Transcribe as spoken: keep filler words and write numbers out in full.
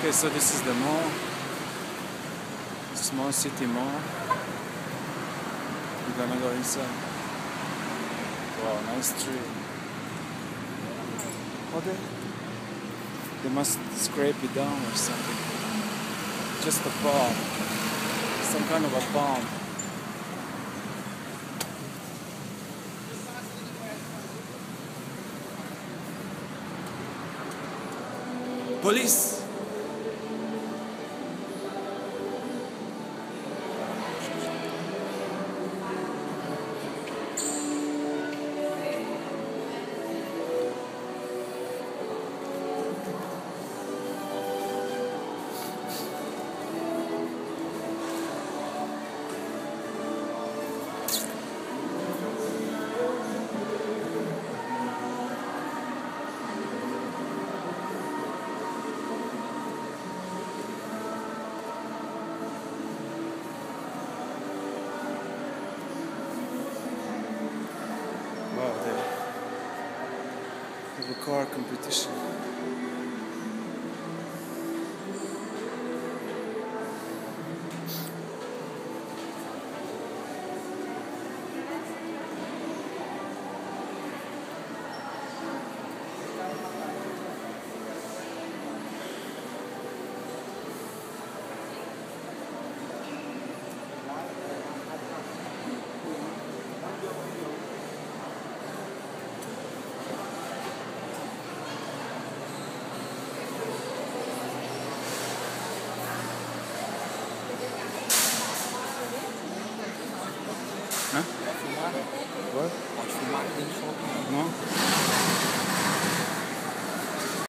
Okay, so this is the mall, small city mall. We're gonna go inside. Wow, nice tree. Oh, they, they must scrape it down or something. Just a palm, some kind of a palm. Police! Wow, they have a car competition. Hein? What? Pode filmar aqui dentro. Não?